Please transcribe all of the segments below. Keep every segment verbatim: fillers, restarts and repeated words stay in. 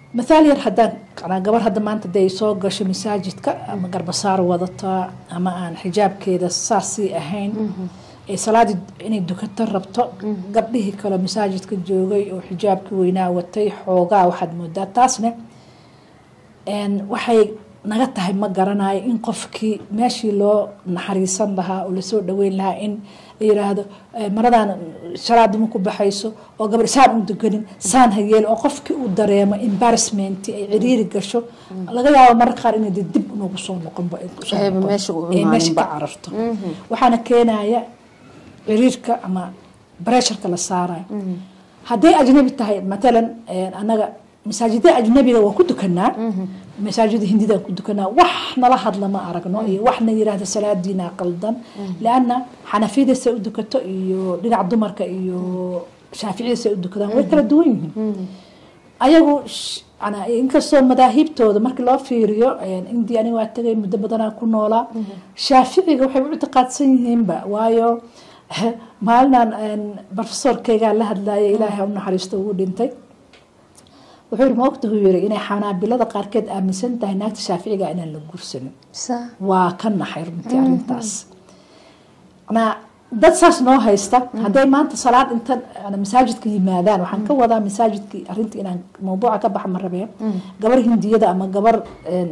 مثال يرحدان أنا قبل هذا ما أنت داي سوق قش مساجد ك أما قرب صار وضطة أما أن حجاب كذا ساسي أهين صلاة إني الدكتور ربطه قبله كلا مساجد كجوجي وحجاب كوينا وتيح وقع واحد مدة تاسنة إن وحي نقطة ما قرنا إن قفكي ماشي لو نحريصن لها ولا سود دوين لها إن يراهدو مرضان شراد مكو بحيسو oo gabar saan u duganin saan hayeel oo qofkii uu dareemo embarrassment ay ciriiri gasho laga yaabo marka qaar inay dib ugu soo noqon ba ay ku soo meesha uu imaan ba aragto waxaana keenaya ciriirka ama pressure la saaray haday ajnabi tahay مثلا anaga masaajida ajnabiga waa ku dukanaa masaajida hindida ku dukanaa wax nala hadla ma aragno iyo waxna yiraahdo salaadiina qaldan laana xanafida soo dukato iyo dhinac dumarka iyo shaafici soo dukadaan way kala duwan yihiin ayagu ana inkastoo madaahibtooda markii loo fiiriyo indii ani waa tagay muddo badan ku noolaa shaaficiga waxay u taqaadsan yihiin ba waayo maalnan professorkayga la hadlaayay ilaahay u naxariisto uu dhintay wuxuu moogtahay yiri inay xanaabilada qaarkeed aaminsan tahay naagta shaaficiga inaan la guursanin waa kan naxay runtii arintaas ana dad saas noo haysta haday maanta salaad inta ana masaajidka yimaadaan waxaan ka wadaa masaajidkii arinta inaan mowduuca ka bax ma rabeen gabar hindiyada ama gabar een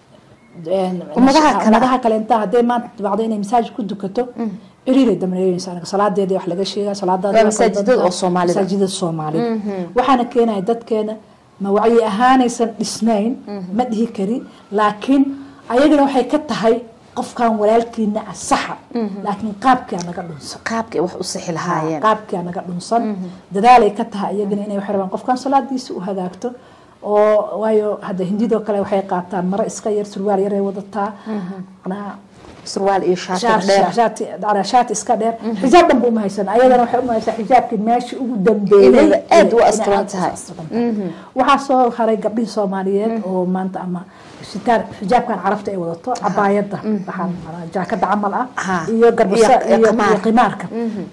een madaxa kale inta haday maanta bacda inay masaajid ku dukato ciriiri damreeyaysan salaadeeda wax laga sheegaa salaadada masaajidada oo Soomaalida masaajidada Soomaalida waxaana keenay dadkeena ma wacyi ahaanaysan dhisnayn ma dhihi kari laakiin ayagana waxay ka tahay qofkan walaalkiina saxa laakiin qaabkii anaga dhunsan qaabkii wax u sixi lahaayeen qaabkii anaga dhunsan dadaalay ka tahay ayagana inay wax rabaan qofkan salaadiisa u hagaagto oo waayo hada hindidoo kale waxay qaataan mara iska yar surwaal yar ay wadataa ana surwaal iyo shaati dheer shaati dara shaati iska dheer xijaab dhanba uma haysan ayadana waxay u haysaa xijaabkii meeshii ugu dambeeyay aad u asturan tahay waxa soo haray gabdhii Soomaaliyeed oo maanta ama sitar xijaabkan carabta ay wadato cabaayada waxaan jaakada camal ah iyo garbasa iyo qimaarka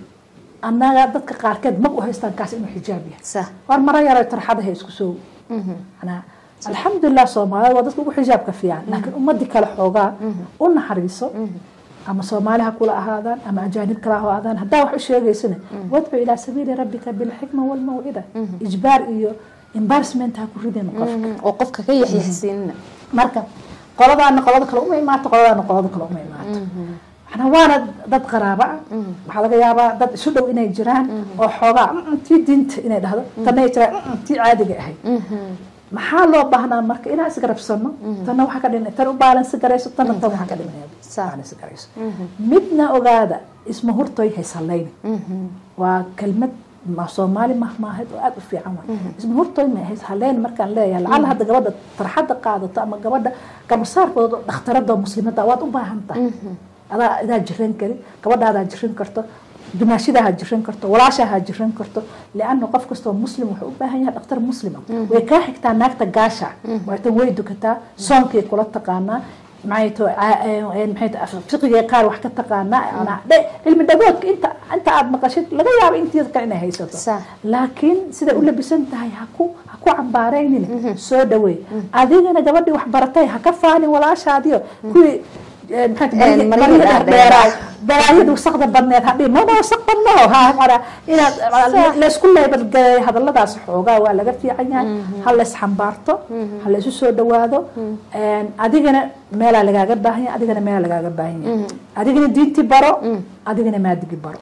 annaga dadka qaarkeed ma u haystaan kaas inuu xijaab yahay war mara yar tarxadaha isku soo ana alxamdulillah Soomaaliya waa dadku ugu xijaabka fiican laakiin ummadii kala xoogaa u naxariiso ama Soomaaliha kula ahaadaan ama ajaanib kala ahaadaan hadaa wax u sheegaysana wadba ila sabiili rabbika bil hikma wal maw'ida ijbaar iyo embarrassment ha ku rideen qofka oo qofka ka yaxyixsiinna marka qoladaana qolada kale uma imaato qoladaana qolada kale uma imaato waxna waana dad qaraaba waxa laga yaabaa dad isu dhow inay jiraan oo xoogaa tii diinta inay dhahdo tanay jiraan tii caadiga ahay maxaa loo baahnaa marka inaan is garabsano tan waxa ka dhinay tan u balance garayso tan tan waxa ka dhimanaya saan is garayso midna ogaada isma hurtay haysaleen waa kelmad ma Soomaali mahmaahad oo aad u fiican way isma hurtay ma haysaleen markaan leeyahay lacala hada gabadha tarxada qaadato ama gabadha garbasaarkooda dhakhtarada muslimada waad u baahan tahay ada ida jiran kari gabadhaada jiran karto dumaashidaha jiran karto walaashaha jiran karto laana qof kasto muslim wuxuu u baahan yahay dhakhtar muslim way ka xigtaa naagta gaasha way tan way dukataa soonkii kula taqaana معيتو محيط فقهي قال wax ka taqaana ana cilmi dhagoodka inta inta aad maqashid laga yaabo intii ka inay haysato laakiin sida u labisan tahay ha ku ha ku cambaaraynin soo dhaweey adigana gabadhii wax baratay ha ka faanin walaashaadiyo kuwi maxaad mariyada dheeraa balaayadu wasaqda badneed hadii ma wasaqdano ha ara ina la isku leebad galay hadalladaas xoogaa waa laga fiican yahay hal is xambaarto hal isu soo dhawaado een adigana meel lagaaga baahan yahay adigana meel lagaaga baahan yahay adigana diinti baro adigana maadigi baro